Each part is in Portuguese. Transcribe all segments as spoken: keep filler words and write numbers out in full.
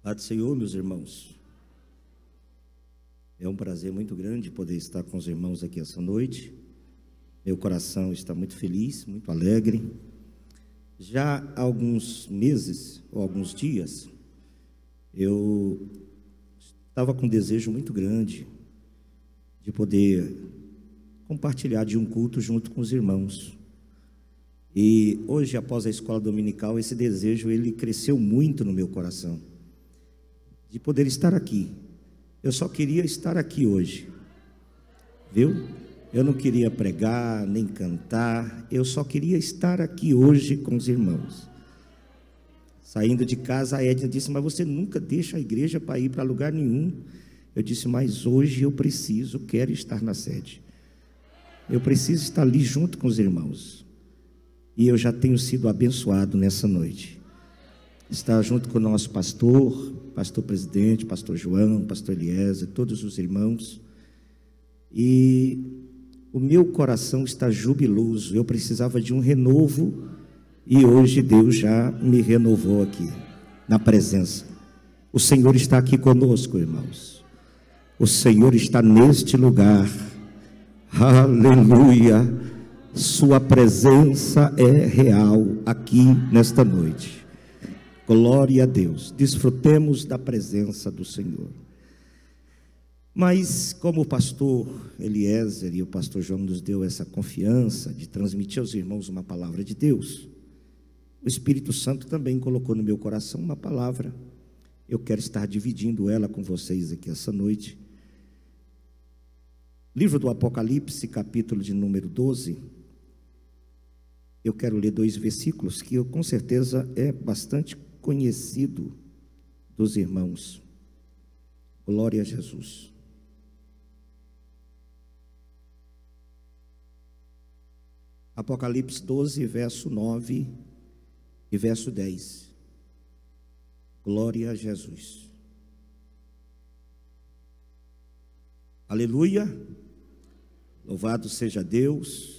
Paz do Senhor, meus irmãos. É um prazer muito grande poder estar com os irmãos aqui essa noite. Meu coração está muito feliz, muito alegre. Já há alguns meses, ou alguns dias, eu estava com um desejo muito grande de poder compartilhar de um culto junto com os irmãos. E hoje, após a escola dominical, esse desejo ele cresceu muito no meu coração, de poder estar aqui. Eu só queria estar aqui hoje, viu? Eu não queria pregar, nem cantar, eu só queria estar aqui hoje com os irmãos. Saindo de casa, a Edna disse, mas você nunca deixa a igreja para ir para lugar nenhum. Eu disse, mas hoje eu preciso, quero estar na sede. Eu preciso estar ali junto com os irmãos. E eu já tenho sido abençoado nessa noite. Estar junto com o nosso pastor, pastor presidente, pastor João, pastor Eliezer, todos os irmãos. E o meu coração está jubiloso. Eu precisava de um renovo e hoje Deus já me renovou aqui, na presença. O Senhor está aqui conosco, irmãos. O Senhor está neste lugar. Aleluia. Sua presença é real aqui nesta noite. Glória a Deus. Desfrutemos da presença do Senhor. Mas como o pastor Eliezer e o pastor João nos deu essa confiança de transmitir aos irmãos uma palavra de Deus, o Espírito Santo também colocou no meu coração uma palavra. Eu quero estar dividindo ela com vocês aqui essa noite. Livro do Apocalipse, capítulo de número doze. Eu quero ler dois versículos que eu, com certeza é bastante conhecido dos irmãos. Glória a Jesus. Apocalipse doze, verso nove e verso dez. Glória a Jesus. Aleluia. Louvado seja Deus.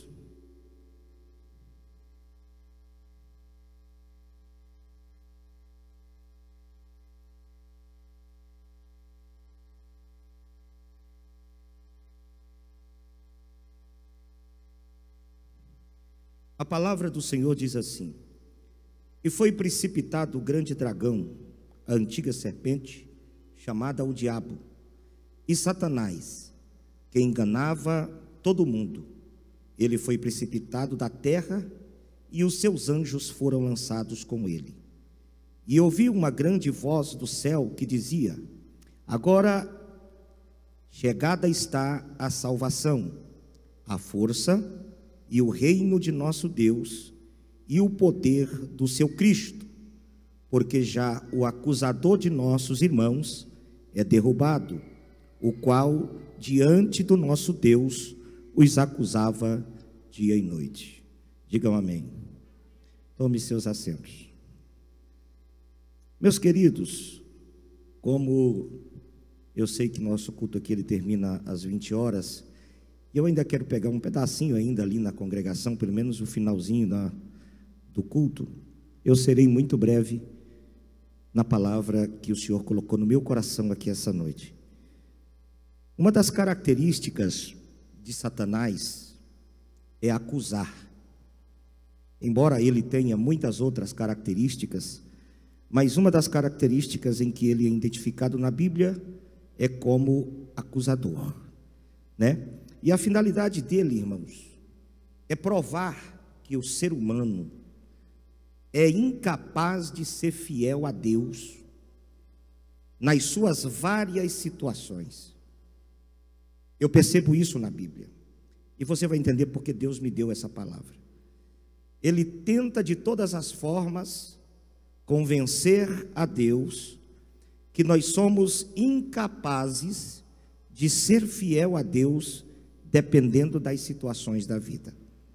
A palavra do Senhor diz assim: e foi precipitado o grande dragão, a antiga serpente, chamada o diabo, e Satanás, que enganava todo mundo. Ele foi precipitado da terra, e os seus anjos foram lançados com ele. E ouvi uma grande voz do céu que dizia: agora chegada está a salvação, a força e o reino de nosso Deus e o poder do seu Cristo, porque já o acusador de nossos irmãos é derrubado, o qual diante do nosso Deus os acusava dia e noite. Digam amém. Tome seus assentos. Meus queridos, como eu sei que nosso culto aqui ele termina às vinte horas, eu ainda quero pegar um pedacinho ainda ali na congregação, pelo menos o finalzinho da, do culto. Eu serei muito breve na palavra que o Senhor colocou no meu coração aqui essa noite. Uma das características de Satanás é acusar. Embora ele tenha muitas outras características, mas uma das características em que ele é identificado na Bíblia é como acusador, né? E a finalidade dele, irmãos, é provar que o ser humano é incapaz de ser fiel a Deus nas suas várias situações. Eu percebo isso na Bíblia, e você vai entender porque Deus me deu essa palavra. Ele tenta de todas as formas convencer a Deus que nós somos incapazes de ser fiel a Deus dependendo das situações da vida.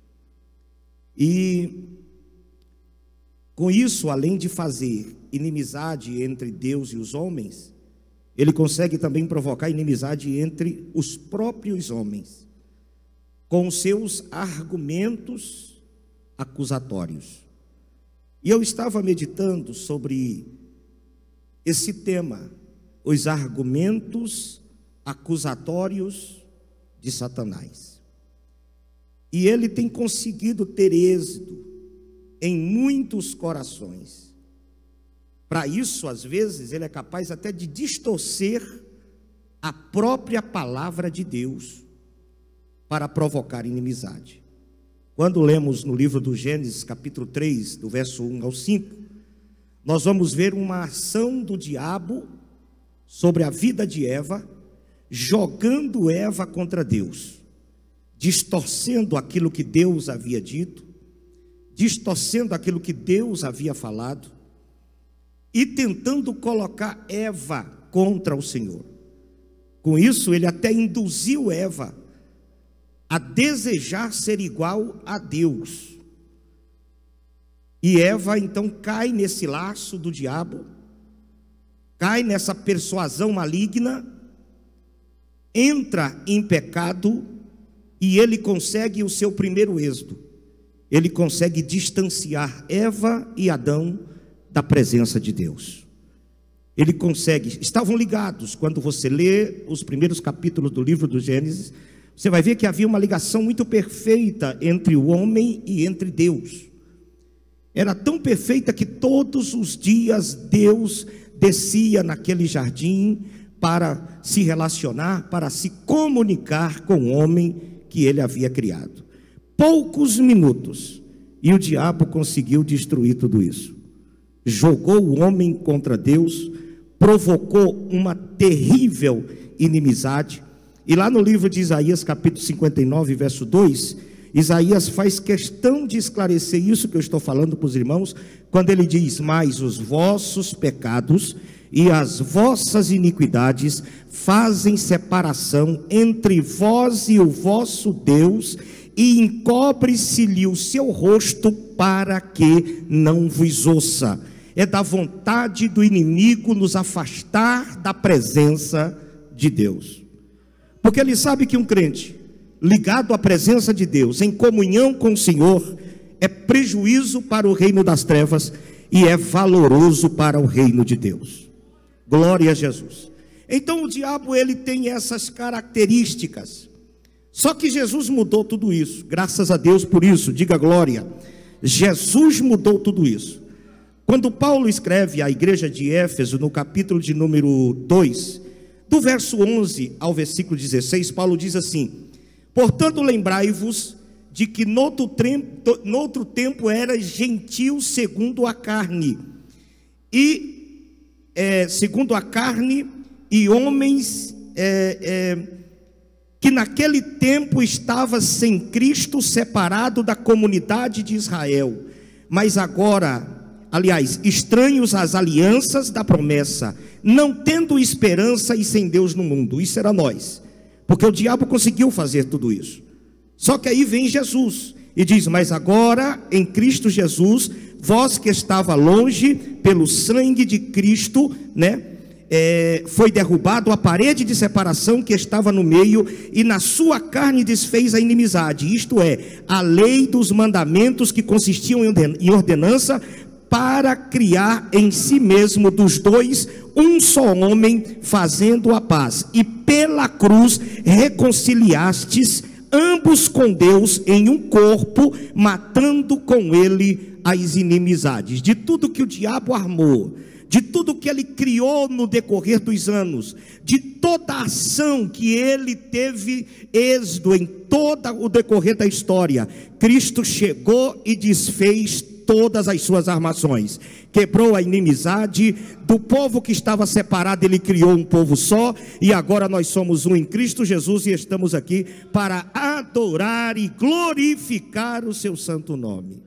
E com isso, além de fazer inimizade entre Deus e os homens, ele consegue também provocar inimizade entre os próprios homens, com seus argumentos acusatórios. E eu estava meditando sobre esse tema, os argumentos acusatórios de Satanás. E ele tem conseguido ter êxito em muitos corações. Para isso, às vezes, ele é capaz até de distorcer a própria palavra de Deus para provocar inimizade. Quando lemos no livro do Gênesis, capítulo três, do verso um ao cinco, nós vamos ver uma ação do diabo sobre a vida de Eva, jogando Eva contra Deus, distorcendo aquilo que Deus havia dito, distorcendo aquilo que Deus havia falado, e tentando colocar Eva contra o Senhor. Com isso, ele até induziu Eva a desejar ser igual a Deus. E Eva então cai nesse laço do diabo, cai nessa persuasão maligna, entra em pecado, e ele consegue o seu primeiro êxito. Ele consegue distanciar Eva e Adão da presença de Deus. Ele consegue, estavam ligados. Quando você lê os primeiros capítulos do livro do Gênesis, você vai ver que havia uma ligação muito perfeita entre o homem e entre Deus. Era tão perfeita que todos os dias Deus descia naquele jardim para se relacionar, para se comunicar com o homem que ele havia criado. Poucos minutos, e o diabo conseguiu destruir tudo isso. Jogou o homem contra Deus, provocou uma terrível inimizade. E lá no livro de Isaías, capítulo cinquenta e nove, verso dois, Isaías faz questão de esclarecer isso que eu estou falando para os irmãos, quando ele diz: mas os vossos pecados e as vossas iniquidades fazem separação entre vós e o vosso Deus, e encobre-se-lhe o seu rosto para que não vos ouça. É da vontade do inimigo nos afastar da presença de Deus, porque ele sabe que um crente ligado à presença de Deus, em comunhão com o Senhor, é prejuízo para o reino das trevas e é valoroso para o reino de Deus. Glória a Jesus. Então o diabo, ele tem essas características. Só que Jesus mudou tudo isso. Graças a Deus por isso. Diga glória. Jesus mudou tudo isso. Quando Paulo escreve à igreja de Éfeso, no capítulo de número dois, do verso onze ao versículo dezesseis, Paulo diz assim: portanto, lembrai-vos de que noutro tempo, noutro tempo era gentil segundo a carne, e é, segundo a carne, e homens é, é, que naquele tempo estava sem Cristo, separado da comunidade de Israel, mas agora, aliás, estranhos às alianças da promessa, não tendo esperança e sem Deus no mundo. Isso era nós, porque o diabo conseguiu fazer tudo isso. Só que aí vem Jesus e diz: mas agora em Cristo Jesus, vós que estava longe, pelo sangue de Cristo, né, é, foi derrubado a parede de separação que estava no meio, e na sua carne desfez a inimizade, isto é, a lei dos mandamentos que consistiam em ordenança, para criar em si mesmo dos dois um só homem, fazendo a paz, e pela cruz reconciliastes ambos com Deus em um corpo, matando com ele as inimizades. De tudo que o diabo armou, de tudo que ele criou no decorrer dos anos, de toda a ação que ele teve êxito em todo o decorrer da história, Cristo chegou e desfez todas as suas armações, quebrou a inimizade do povo que estava separado. Ele criou um povo só, e agora nós somos um em Cristo Jesus, e estamos aqui para adorar e glorificar o seu santo nome.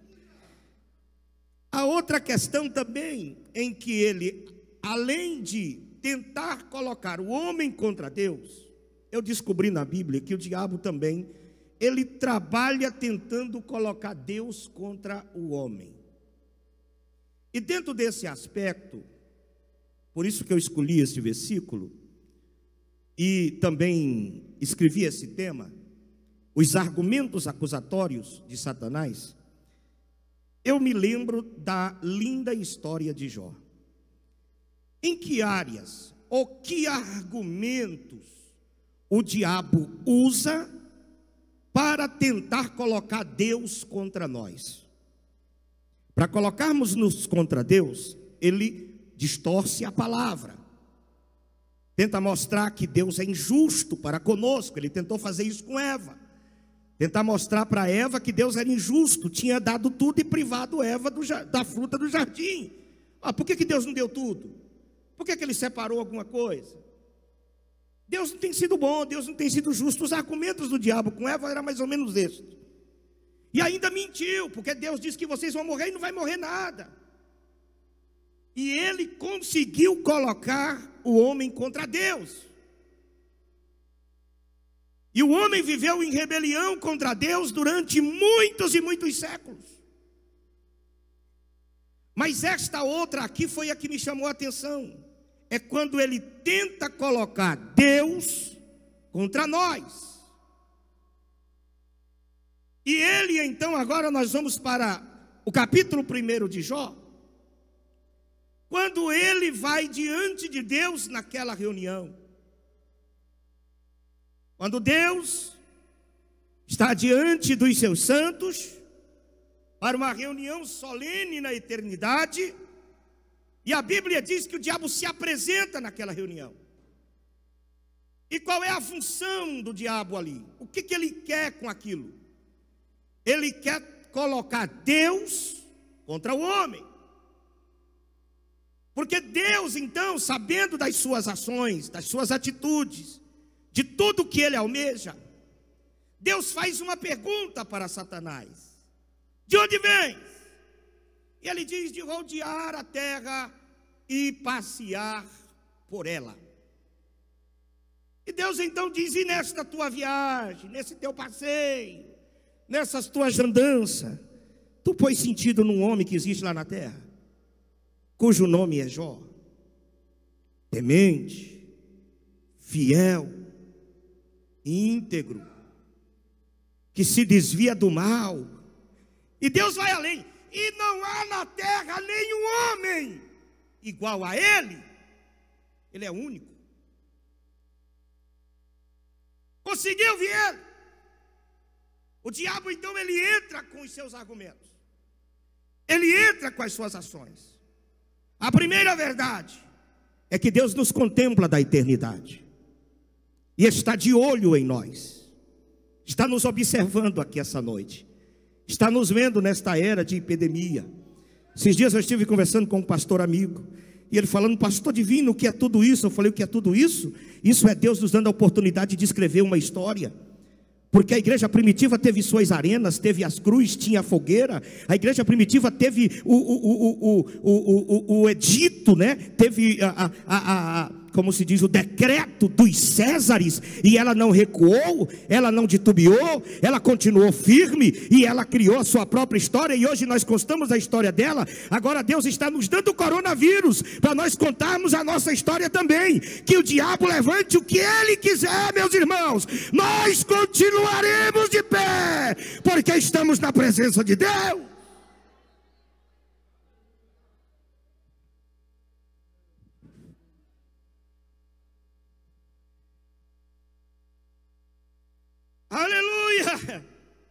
A outra questão também, em que ele, além de tentar colocar o homem contra Deus, eu descobri na Bíblia que o diabo também, ele trabalha tentando colocar Deus contra o homem. E dentro desse aspecto, por isso que eu escolhi esse versículo, e também escrevi esse tema, os argumentos acusatórios de Satanás, eu me lembro da linda história de Jó. Em que áreas ou que argumentos o diabo usa para tentar colocar Deus contra nós? Para colocarmos-nos contra Deus, ele distorce a palavra. Tenta mostrar que Deus é injusto para conosco. Ele tentou fazer isso com Eva. Tentar mostrar para Eva que Deus era injusto, tinha dado tudo e privado Eva do, da fruta do jardim. Ah, por que, que Deus não deu tudo? Por que, que ele separou alguma coisa? Deus não tem sido bom, Deus não tem sido justo. Os argumentos do diabo com Eva eram mais ou menos esses. E ainda mentiu, porque Deus disse que vocês vão morrer e não vai morrer nada. E ele conseguiu colocar o homem contra Deus. E o homem viveu em rebelião contra Deus durante muitos e muitos séculos. Mas esta outra aqui foi a que me chamou a atenção. É quando ele tenta colocar Deus contra nós. E ele, então, agora nós vamos para o capítulo primeiro de Jó. Quando ele vai diante de Deus naquela reunião. Quando Deus está diante dos seus santos, para uma reunião solene na eternidade, e a Bíblia diz que o diabo se apresenta naquela reunião. E qual é a função do diabo ali? O que, que ele quer com aquilo? Ele quer colocar Deus contra o homem. Porque Deus, então, sabendo das suas ações, das suas atitudes, de tudo que ele almeja, Deus faz uma pergunta para Satanás: de onde vens? E ele diz: de rodear a terra e passear por ela. E Deus então diz: e nesta tua viagem, nesse teu passeio, nessas tuas andanças, tu pões sentido num homem que existe lá na terra, cujo nome é Jó, temente, fiel, íntegro, que se desvia do mal. E Deus vai além: e não há na terra nenhum homem igual a ele. Ele é único. Conseguiu ver ele? O diabo então ele entra com os seus argumentos. Ele entra com as suas ações. A primeira verdade é que Deus nos contempla da eternidade e está de olho em nós. Está nos observando aqui essa noite. Está nos vendo nesta era de epidemia. Esses dias eu estive conversando com um pastor amigo, e ele falando: pastor divino, o que é tudo isso? Eu falei: o que é tudo isso? Isso é Deus nos dando a oportunidade de escrever uma história. Porque a igreja primitiva teve suas arenas, teve as cruzes, tinha a fogueira. A igreja primitiva teve o, o, o, o, o, o, o edito, né? Teve a, a, a, a, como se diz, o decreto dos Césares. E ela não recuou, ela não titubeou, ela continuou firme. E ela criou a sua própria história. E hoje nós contamos a história dela. Agora Deus está nos dando o coronavírus para nós contarmos a nossa história também. Que o diabo levante o que ele quiser, meus irmãos, nós continuaremos de pé, porque estamos na presença de Deus. Aleluia!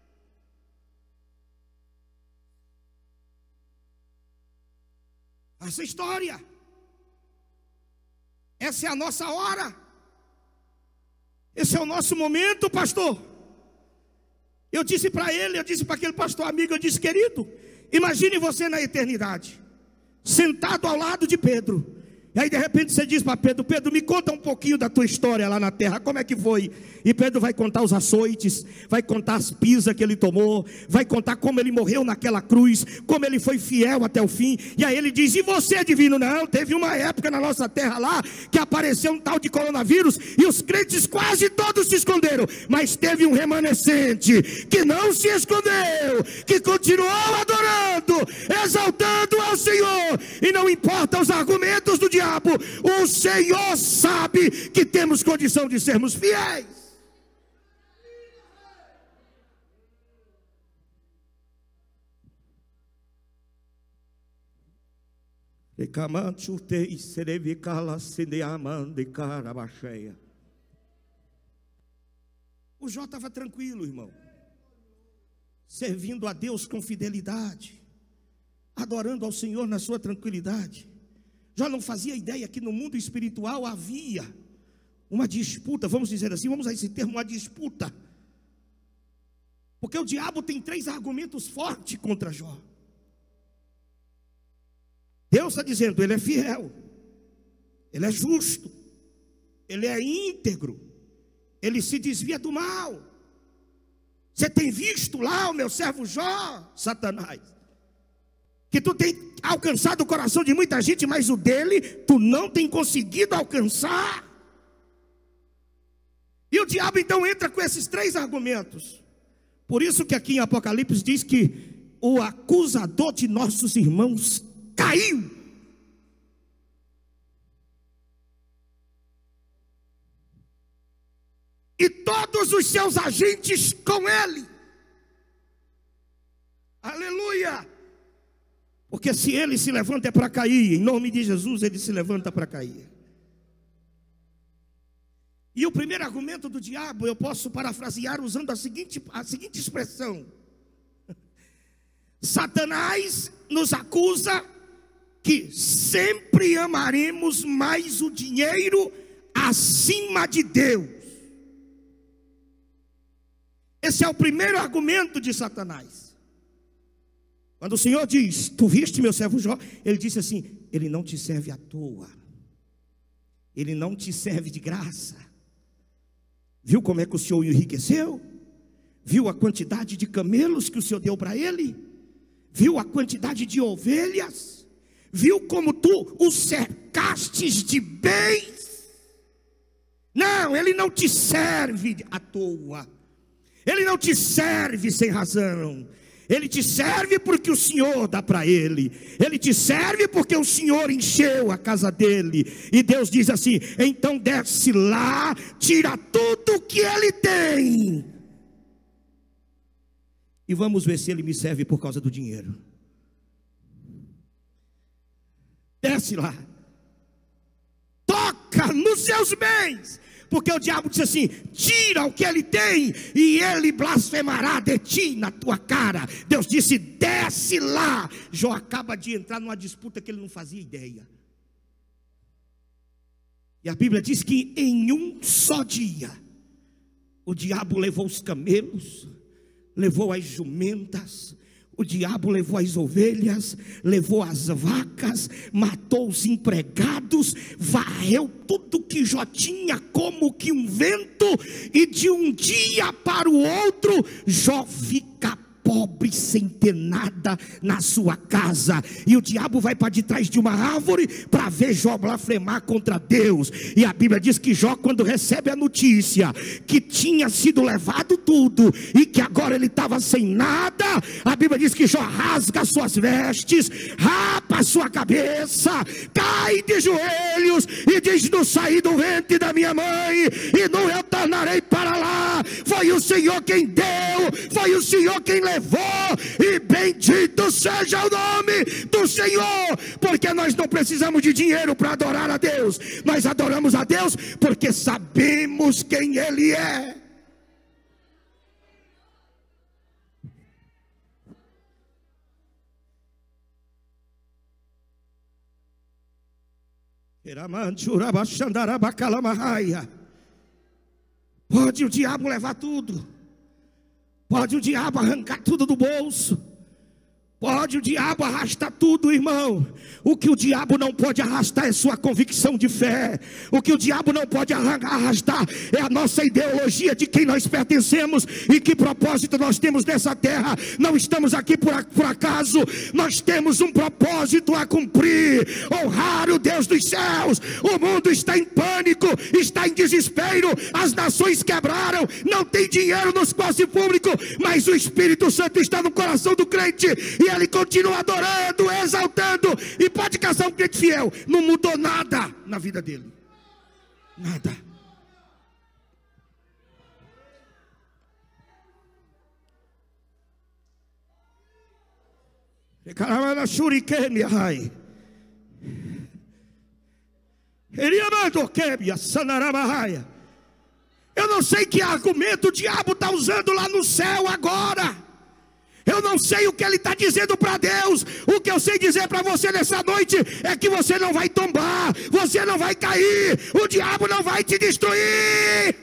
Essa história, essa é a nossa hora, esse é o nosso momento, pastor. Eu disse para ele, eu disse para aquele pastor amigo, eu disse: querido, imagine você na eternidade, sentado ao lado de Pedro. E aí de repente você diz para Pedro: Pedro, me conta um pouquinho da tua história lá na terra, como é que foi? E Pedro vai contar os açoites, vai contar as pisas que ele tomou, vai contar como ele morreu naquela cruz, como ele foi fiel até o fim. E aí ele diz: e você, divino? Não, teve uma época na nossa terra lá, que apareceu um tal de coronavírus, e os crentes quase todos se esconderam, mas teve um remanescente, que não se escondeu, que continuou adorando, exaltando ao Senhor, e não importa os argumentos do diabo, o Senhor sabe que temos condição de sermos fiéis. O Jó estava tranquilo, irmão, servindo a Deus com fidelidade, adorando ao Senhor na sua tranquilidade. Jó não fazia ideia que no mundo espiritual havia uma disputa, vamos dizer assim, vamos usar esse termo, uma disputa. Porque o diabo tem três argumentos fortes contra Jó. Deus está dizendo, ele é fiel, ele é justo, ele é íntegro, ele se desvia do mal. Você tem visto lá o meu servo Jó, Satanás, que tu tem alcançado o coração de muita gente, mas o dele tu não tem conseguido alcançar. E o diabo então entra com esses três argumentos. Por isso que aqui em Apocalipse diz que o acusador de nossos irmãos caiu. E todos os seus agentes com ele. Aleluia! Porque se ele se levanta é para cair. Em nome de Jesus ele se levanta para cair. E o primeiro argumento do diabo eu posso parafrasear usando a seguinte, a seguinte expressão: Satanás nos acusa que sempre amaremos mais o dinheiro acima de Deus. Esse é o primeiro argumento de Satanás. Quando o Senhor diz, tu viste meu servo Jó, ele disse assim, ele não te serve à toa, ele não te serve de graça. Viu como é que o Senhor o enriqueceu? Viu a quantidade de camelos que o Senhor deu para ele? Viu a quantidade de ovelhas? Viu como tu o cercastes de bens? Não, ele não te serve à toa, ele não te serve sem razão. Ele te serve porque o Senhor dá para ele. Ele te serve porque o Senhor encheu a casa dele. E Deus diz assim, então desce lá, tira tudo que ele tem, e vamos ver se ele me serve por causa do dinheiro. Desce lá, toca nos seus bens. Porque o diabo disse assim, tira o que ele tem e ele blasfemará de ti na tua cara. Deus disse, desce lá. Jó acaba de entrar numa disputa que ele não fazia ideia. E a Bíblia diz que em um só dia o diabo levou os camelos, levou as jumentas, o diabo levou as ovelhas, levou as vacas, matou os empregados, varreu tudo que Jó tinha como que um vento, e de um dia para o outro, Jó fica pobre, sem ter nada na sua casa. E o diabo vai para de trás de uma árvore para ver Jó blasfemar contra Deus. E a Bíblia diz que Jó, quando recebe a notícia que tinha sido levado tudo e que agora ele estava sem nada, a Bíblia diz que Jó rasga suas vestes, rapa a sua cabeça, cai de joelhos e diz, não saí do ventre da minha mãe e não retornarei para lá. Foi o Senhor quem deu, foi o Senhor quem levou, e bendito seja o nome do Senhor. Porque nós não precisamos de dinheiro para adorar a Deus, nós adoramos a Deus porque sabemos quem Ele é. Pode o diabo levar tudo, pode o diabo arrancar tudo do bolso, pode o diabo arrastar tudo, irmão. O que o diabo não pode arrastar é sua convicção de fé. O que o diabo não pode arrastar é a nossa ideologia de quem nós pertencemos e que propósito nós temos nessa terra. Não estamos aqui por, por acaso, nós temos um propósito a cumprir: honrar o Deus dos céus. O mundo está em pânico, está em desespero, as nações quebraram, não tem dinheiro nos cofres públicos, mas o Espírito Santo está no coração do crente e ele continua adorando, exaltando. E pode casar um crente fiel, não mudou nada na vida dele, nada. Eu não sei que argumento o diabo está usando lá no céu agora. Eu não sei o que ele está dizendo para Deus. O que eu sei dizer para você nessa noite é que você não vai tombar, você não vai cair, o diabo não vai te destruir.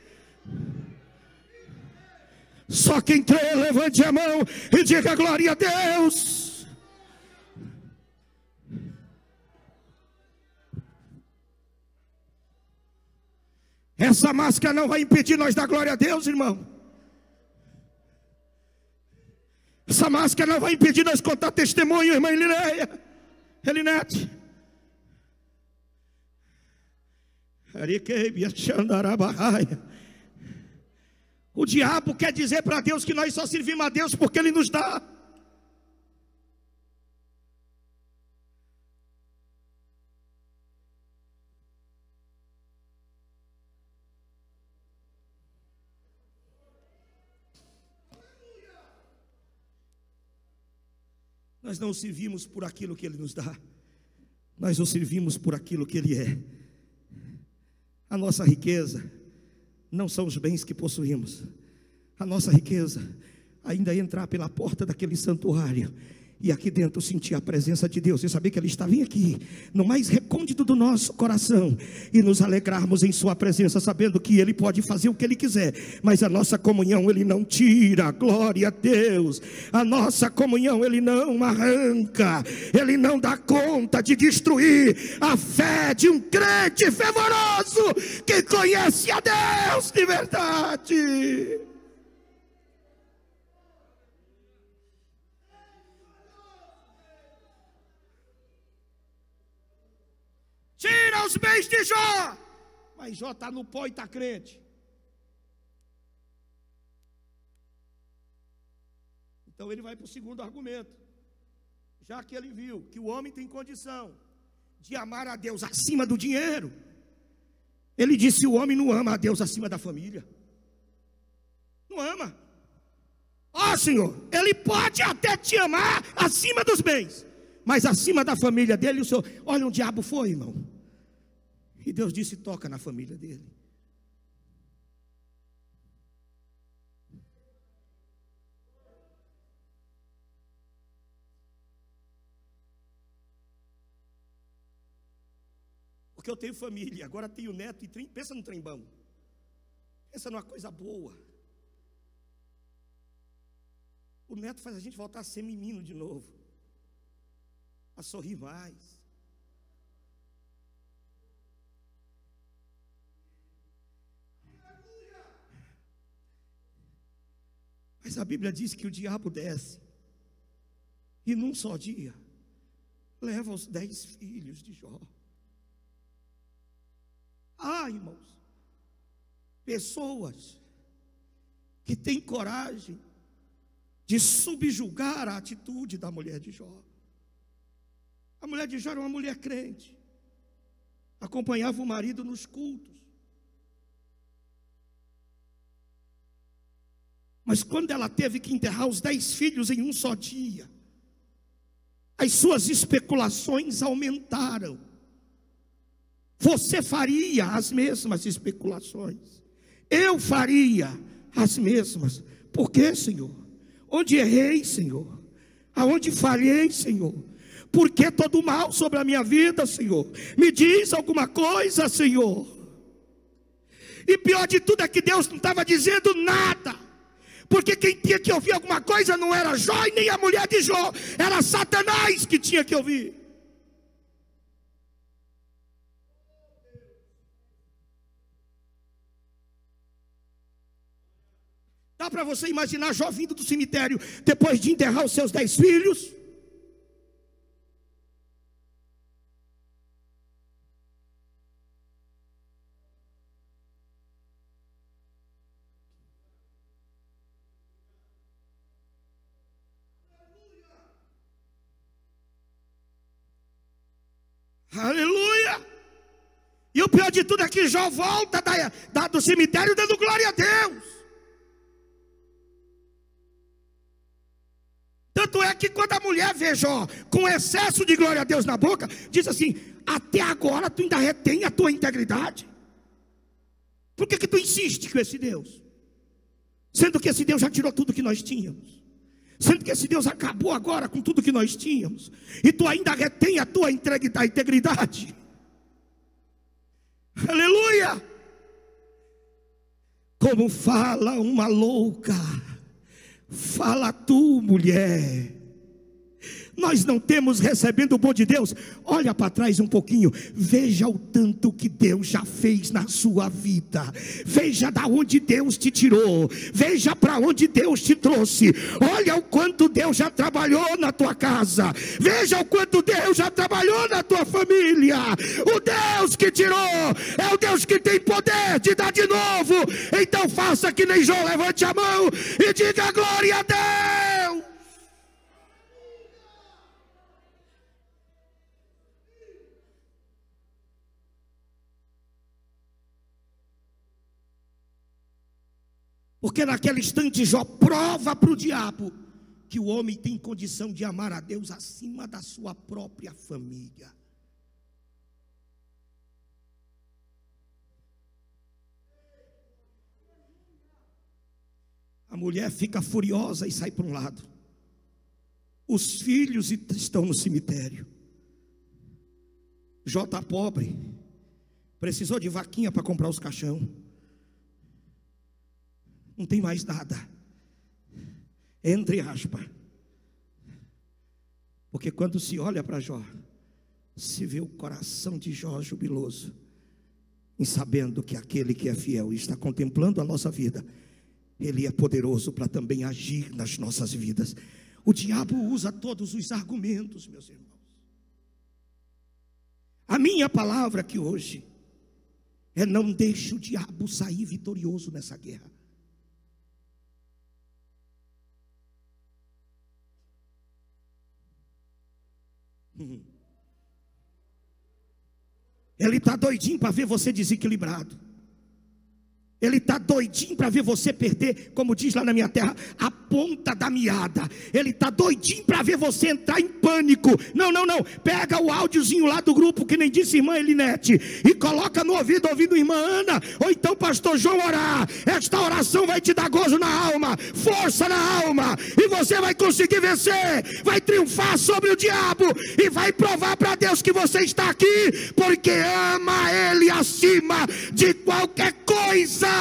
Só quem crê, levante a mão e diga glória a Deus. Essa máscara não vai impedir nós dar glória a Deus, irmão. Essa máscara não vai impedir nós contar testemunho, irmã Elineia, Elinete. O diabo quer dizer para Deus que nós só servimos a Deus porque Ele nos dá. Nós não o servimos por aquilo que Ele nos dá, nós o servimos por aquilo que Ele é. A nossa riqueza não são os bens que possuímos. A nossa riqueza ainda é entrar pela porta daquele santuário e aqui dentro sentir a presença de Deus e saber que Ele está bem aqui, no mais recôndito do nosso coração, e nos alegrarmos em sua presença, sabendo que Ele pode fazer o que Ele quiser, mas a nossa comunhão Ele não tira, glória a Deus. A nossa comunhão Ele não arranca, Ele não dá conta de destruir a fé de um crente fervoroso que conhece a Deus de verdade. Tira os bens de Jó. Mas Jó está no pó e está crente. Então ele vai para o segundo argumento. Já que ele viu que o homem tem condição de amar a Deus acima do dinheiro, ele disse: o homem não ama a Deus acima da família. Não ama. Ó oh, Senhor, Ele pode até te amar acima dos bens, mas acima da família dele, o Senhor, olha, um diabo foi, irmão. E Deus disse: toca na família dele. Porque eu tenho família, agora tenho neto e trem, pensa no trembão. Pensa numa coisa boa. O neto faz a gente voltar a ser menino de novo, a sorrir mais. Mas a Bíblia diz que o diabo desce e num só dia leva os dez filhos de Jó. Ah, irmãos, pessoas que têm coragem de subjugar a atitude da mulher de Jó. A mulher de Jó era uma mulher crente, acompanhava o marido nos cultos. Mas quando ela teve que enterrar os dez filhos em um só dia, as suas especulações aumentaram. Você faria as mesmas especulações, eu faria as mesmas. Por quê, Senhor? Onde errei, Senhor? Aonde falhei, Senhor? Por que todo mal sobre a minha vida, Senhor? Me diz alguma coisa, Senhor. E pior de tudo é que Deus não estava dizendo nada, porque quem tinha que ouvir alguma coisa não era Jó e nem a mulher de Jó, era Satanás que tinha que ouvir. Dá para você imaginar Jó vindo do cemitério depois de enterrar os seus dez filhos? Aleluia! E o pior de tudo é que Jó volta da, da, do cemitério dando glória a Deus, Tanto é que quando a mulher vê Jó com excesso de glória a Deus na boca, diz assim: até agora tu ainda retém a tua integridade? Por que que tu insiste com esse Deus? Sendo que esse Deus já tirou tudo que nós tínhamos, sendo que esse Deus acabou agora com tudo que nós tínhamos, e tu ainda retém a tua integridade. Aleluia! Como fala uma louca, fala tu, mulher. Nós não temos recebendo o bom de Deus. Olha para trás um pouquinho, veja o tanto que Deus já fez na sua vida. Veja da onde Deus te tirou, veja para onde Deus te trouxe. Olha o quanto Deus já trabalhou na tua casa, veja o quanto Deus já trabalhou na tua família. O Deus que tirou é o Deus que tem poder de dar de novo. Então faça que nem Jó, levante a mão e diga glória a Deus. Porque naquele instante Jó prova para o diabo que o homem tem condição de amar a Deus acima da sua própria família. A mulher fica furiosa e sai para um lado. Os filhos estão no cemitério. Jó está pobre, precisou de vaquinha para comprar os caixão. Não tem mais nada, entre aspas, porque quando se olha para Jó, se vê o coração de Jó jubiloso, em sabendo que aquele que é fiel e está contemplando a nossa vida, ele é poderoso para também agir nas nossas vidas. O diabo usa todos os argumentos, meus irmãos. A minha palavra aqui hoje é: não deixe o diabo sair vitorioso nessa guerra. Ele está doidinho para ver você desequilibrado. Ele está doidinho para ver você perder, como diz lá na minha terra, a ponta da meada. Ele está doidinho para ver você entrar em pânico. Não, não, não. Pega o áudiozinho lá do grupo, que nem disse irmã Elinete, e coloca no ouvido, ouvindo irmã Ana, ou então pastor João orar. Esta oração vai te dar gozo na alma, força na alma, e você vai conseguir vencer, vai triunfar sobre o diabo, e vai provar para Deus que você está aqui, porque ama Ele acima de qualquer coisa.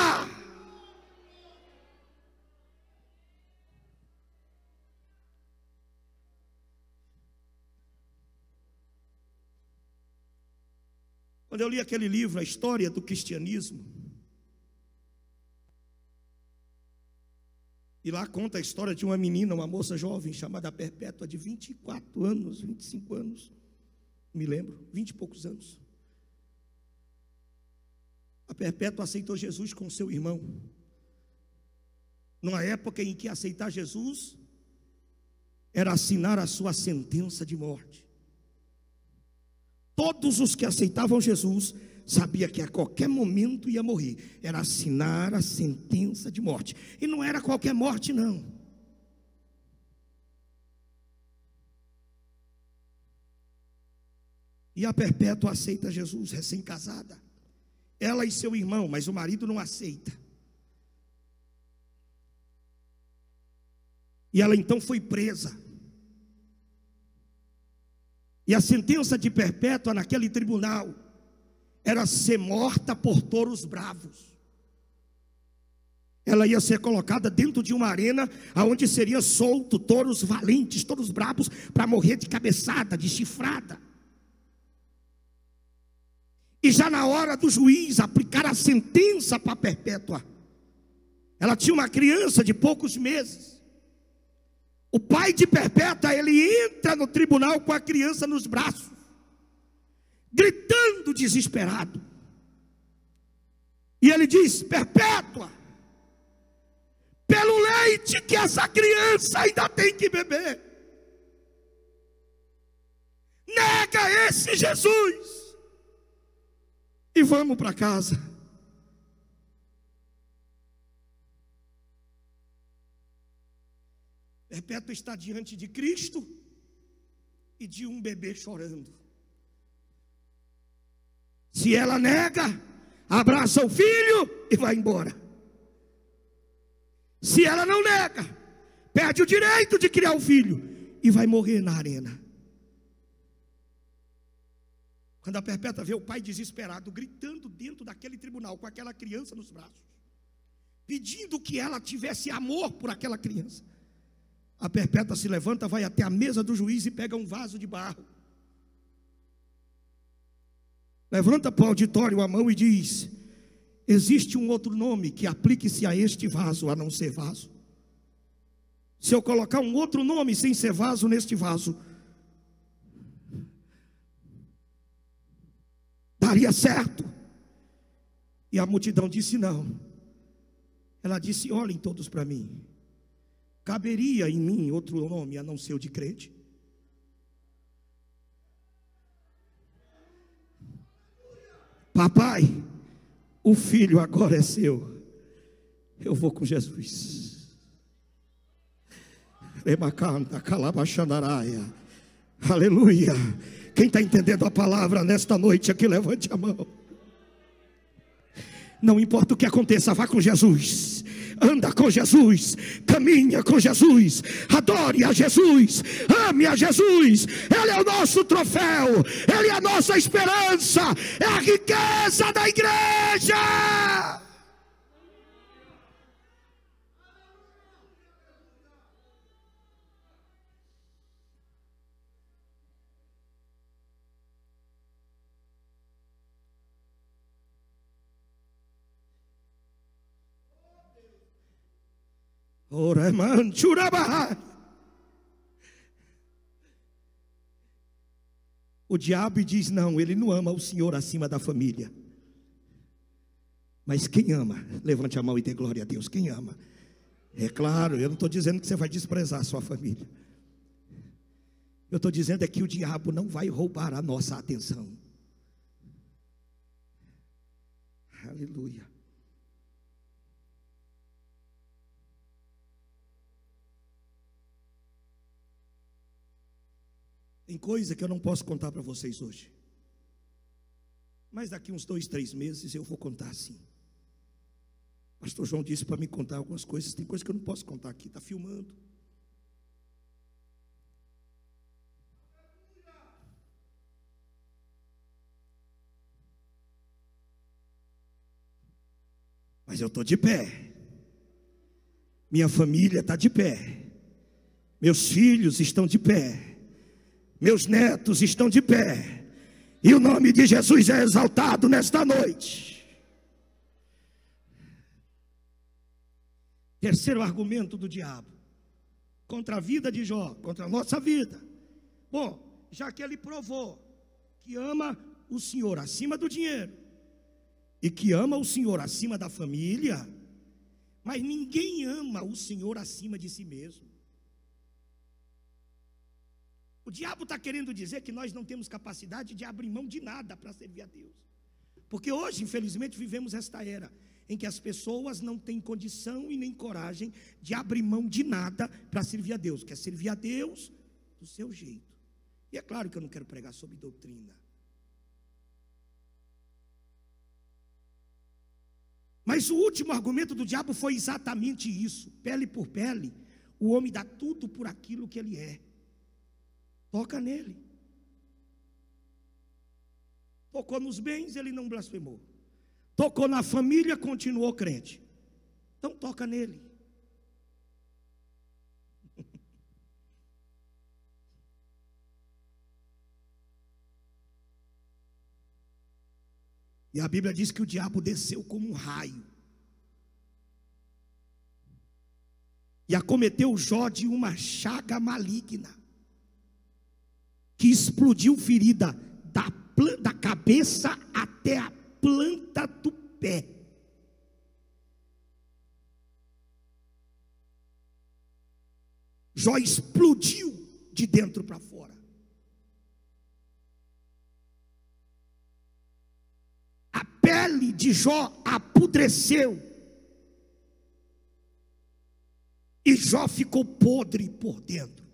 Quando eu li aquele livro, A História do Cristianismo, e lá conta a história de uma menina, uma moça jovem chamada Perpétua, de vinte e quatro anos, vinte e cinco anos, me lembro, vinte e poucos anos. A Perpétua aceitou Jesus com seu irmão, numa época em que aceitar Jesus era assinar a sua sentença de morte. Todos os que aceitavam Jesus sabiam que a qualquer momento ia morrer, era assinar a sentença de morte, e não era qualquer morte não. E a Perpétua aceita Jesus, recém-casada, ela e seu irmão, mas o marido não aceita. E ela então foi presa. E a sentença de Perpétua naquele tribunal era ser morta por touros bravos. Ela ia ser colocada dentro de uma arena onde seria solto touros valentes, touros bravos, para morrer de cabeçada, de chifrada. E já na hora do juiz aplicar a sentença para Perpétua, ela tinha uma criança de poucos meses. O pai de Perpétua, ele entra no tribunal com a criança nos braços, gritando desesperado. E ele diz: Perpétua, pelo leite que essa criança ainda tem que beber, nega esse Jesus e vamos para casa. Perpétua está diante de Cristo e de um bebê chorando. Se ela nega, abraça o filho e vai embora. Se ela não nega, perde o direito de criar o filho e vai morrer na arena. Quando a Perpétua vê o pai desesperado, gritando dentro daquele tribunal, com aquela criança nos braços, pedindo que ela tivesse amor por aquela criança, a Perpétua se levanta, vai até a mesa do juiz e pega um vaso de barro. Levanta para o auditório a mão e diz: existe um outro nome que aplique-se a este vaso, a não ser vaso. Se eu colocar um outro nome sem ser vaso neste vaso, daria certo. E a multidão disse não. Ela disse: olhem todos para mim. Caberia em mim outro nome a não ser o de crente? Papai, o filho agora é seu. Eu vou com Jesus. Aleluia. Quem está entendendo a palavra nesta noite aqui, levante a mão. Não importa o que aconteça, vá com Jesus. Anda com Jesus, caminha com Jesus, adore a Jesus, ame a Jesus. Ele é o nosso troféu, Ele é a nossa esperança, é a riqueza da igreja. O diabo diz não, ele não ama o Senhor acima da família. Mas quem ama, levante a mão e dê glória a Deus. Quem ama, é claro, eu não estou dizendo que você vai desprezar a sua família. Eu estou dizendo é que o diabo não vai roubar a nossa atenção. Aleluia. Tem coisa que eu não posso contar para vocês hoje, mas daqui uns dois, três meses eu vou contar sim. Pastor João disse para me contar algumas coisas. Tem coisas que eu não posso contar aqui, está filmando. Mas eu estou de pé. Minha família está de pé. Meus filhos estão de pé. Meus netos estão de pé. E o nome de Jesus é exaltado nesta noite. Terceiro argumento do diabo contra a vida de Jó, contra a nossa vida. Bom, já que ele provou que ama o Senhor acima do dinheiro e que ama o Senhor acima da família, mas ninguém ama o Senhor acima de si mesmo. O diabo está querendo dizer que nós não temos capacidade de abrir mão de nada para servir a Deus. Porque hoje, infelizmente, vivemos esta era em que as pessoas não têm condição e nem coragem de abrir mão de nada para servir a Deus. Quer servir a Deus do seu jeito. E é claro que eu não quero pregar sobre doutrina. Mas o último argumento do diabo foi exatamente isso. Pele por pele, o homem dá tudo por aquilo que ele é. Toca nele. Tocou nos bens, ele não blasfemou. Tocou na família, continuou crente. Então toca nele. E a Bíblia diz que o diabo desceu como um raio e acometeu Jó de uma chaga maligna, que explodiu ferida da, da cabeça até a planta do pé. Jó explodiu de dentro para fora. A pele de Jó apodreceu. e Jó ficou podre por dentro.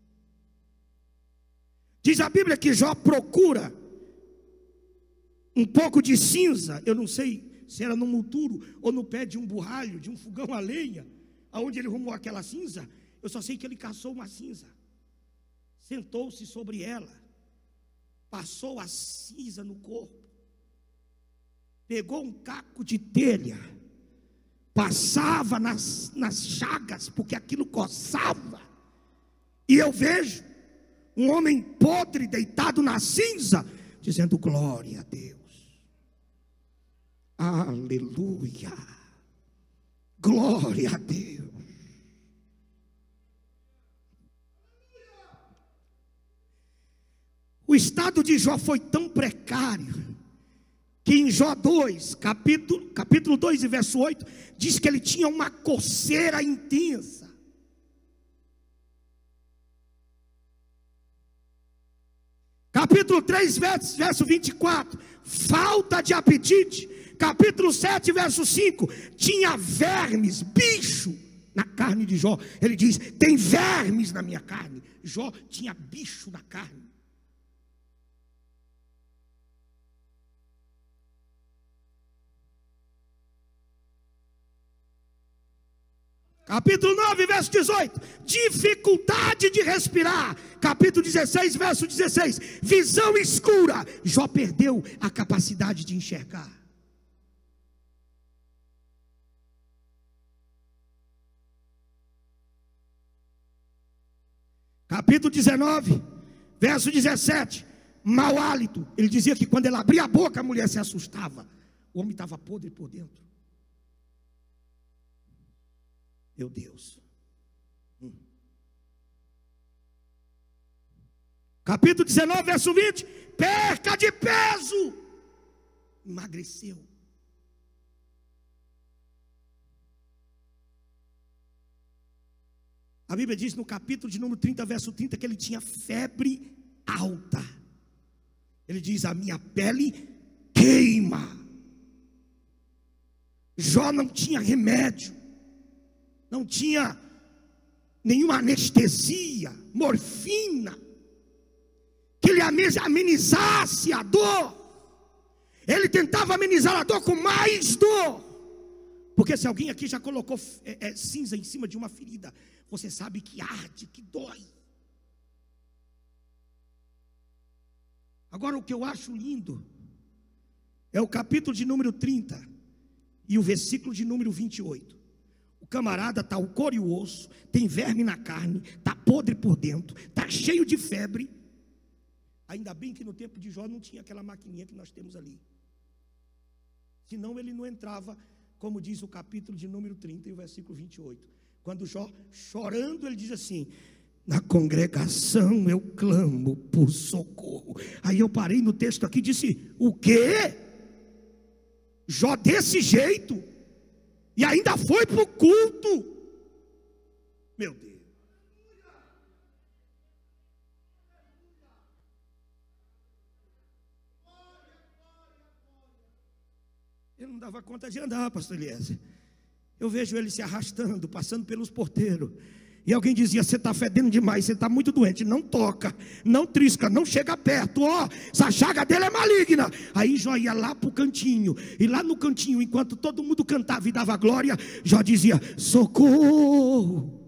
Diz a Bíblia que Jó procura um pouco de cinza, eu não sei se era no monturo ou no pé de um burralho, de um fogão a lenha, aonde ele arrumou aquela cinza. Eu só sei que ele caçou uma cinza, sentou-se sobre ela, passou a cinza no corpo, pegou um caco de telha, passava nas, nas chagas, porque aquilo coçava, e eu vejo um homem podre deitado na cinza, dizendo glória a Deus, aleluia, glória a Deus. O estado de Jó foi tão precário, que em Jó dois, capítulo, capítulo dois e verso oito, diz que ele tinha uma coceira intensa. Capítulo três, verso, verso vinte e quatro, falta de apetite. Capítulo sete, verso cinco, tinha vermes, bicho na carne de Jó. Ele diz, tem vermes na minha carne. Jó tinha bicho na carne. Capítulo nove, verso dezoito, dificuldade de respirar. Capítulo dezesseis, verso dezesseis, visão escura. Jó perdeu a capacidade de enxergar. Capítulo dezenove, verso dezessete, mau hálito. Ele dizia que quando ele abria a boca, a mulher se assustava. O homem estava podre por dentro. Meu Deus. Hum. Capítulo dezenove, verso vinte, perca de peso. Emagreceu. A Bíblia diz no capítulo de número trinta, verso trinta, que ele tinha febre alta. Ele diz, a minha pele queima. Jó não tinha remédio, não tinha nenhuma anestesia, morfina, que lhe amenizasse a dor. Ele tentava amenizar a dor com mais dor. Porque se alguém aqui já colocou é, é, cinza em cima de uma ferida, você sabe que arde, que dói. Agora o que eu acho lindo é o capítulo de número trinta e o versículo de número vinte e oito. O camarada está o couro e o osso, tem verme na carne, está podre por dentro, está cheio de febre. Ainda bem que no tempo de Jó não tinha aquela maquininha que nós temos ali. Senão ele não entrava, como diz o capítulo de número trinta e o versículo vinte e oito. Quando Jó, chorando, ele diz assim, na congregação eu clamo por socorro. Aí eu parei no texto aqui e disse, o quê? Jó desse jeito? E ainda foi para o culto? Meu Deus. Eu não dava conta de andar, pastor Eliezer. Eu vejo ele se arrastando, passando pelos porteiros. E alguém dizia, você está fedendo demais, você está muito doente. Não toca, não trisca, não chega perto. Ó, oh, essa chaga dele é maligna. Aí Jó ia lá para o cantinho. E lá no cantinho, enquanto todo mundo cantava e dava glória, Jó dizia, socorro,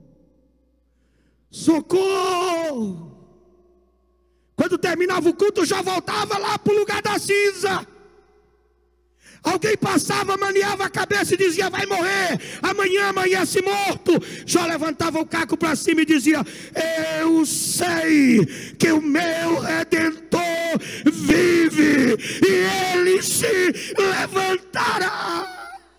socorro. Quando terminava o culto, Jó voltava lá para o lugar da cinza. Alguém passava, maniava a cabeça e dizia, vai morrer, amanhã amanhece morto. Jó levantava o caco para cima e dizia, eu sei que o meu Redentor vive e ele se levantará.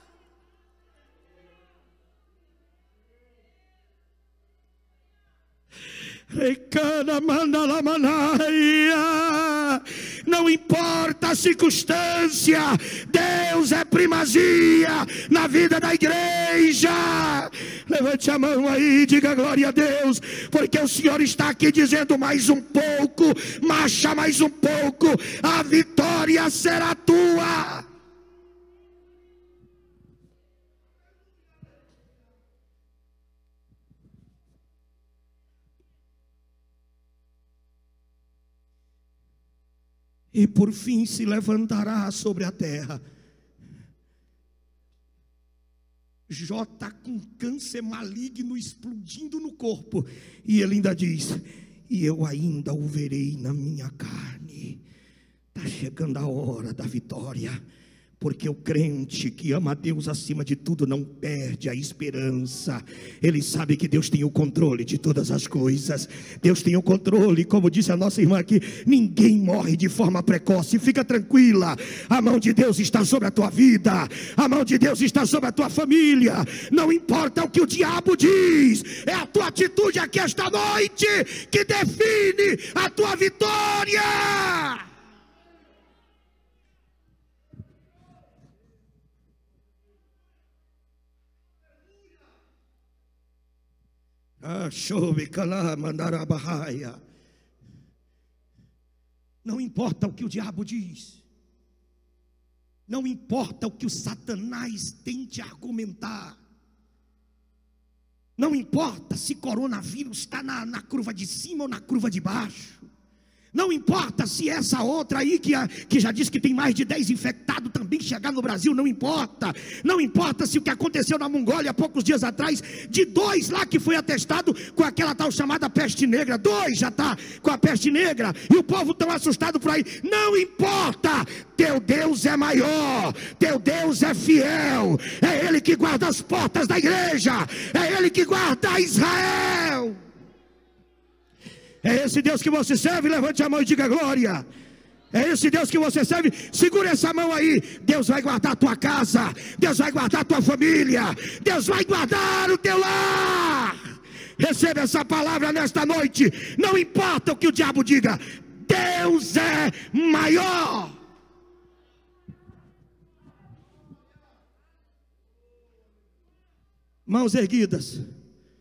Não importa a circunstância, Deus é primazia na vida da igreja. Levante a mão aí e diga glória a Deus, porque o Senhor está aqui dizendo mais um pouco, marcha mais um pouco, a vitória será tua. e por fim se levantará sobre a terra. Jó está com câncer maligno explodindo no corpo, e ele ainda diz: e eu ainda o verei na minha carne. Está chegando a hora da vitória, porque o crente que ama a Deus acima de tudo não perde a esperança. Ele sabe que Deus tem o controle de todas as coisas. Deus tem o controle, como disse a nossa irmã aqui, ninguém morre de forma precoce. Fica tranquila, a mão de Deus está sobre a tua vida, a mão de Deus está sobre a tua família. Não importa o que o diabo diz, é a tua atitude aqui esta noite que define a tua vitória. Não importa o que o diabo diz, não importa o que o Satanás tente argumentar, não importa se coronavírus está na, na curva de cima ou na curva de baixo, não importa se essa outra aí que, que já disse que tem mais de dez infectados também chegar no Brasil, não importa. Não importa se o que aconteceu na Mongólia há poucos dias atrás, de dois lá que foi atestado com aquela tal chamada peste negra, dois já está com a peste negra, e o povo tão assustado por aí. Não importa, teu Deus é maior, teu Deus é fiel, é Ele que guarda as portas da igreja, é Ele que guarda Israel. É esse Deus que você serve? Levante a mão e diga glória. É esse Deus que você serve? Segura essa mão aí. Deus vai guardar a tua casa, Deus vai guardar a tua família, Deus vai guardar o teu lar. Receba essa palavra nesta noite. Não importa o que o diabo diga, Deus é maior. Mãos erguidas,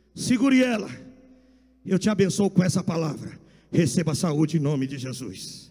segure ela. Eu te abençoo com essa palavra. Receba saúde em nome de Jesus.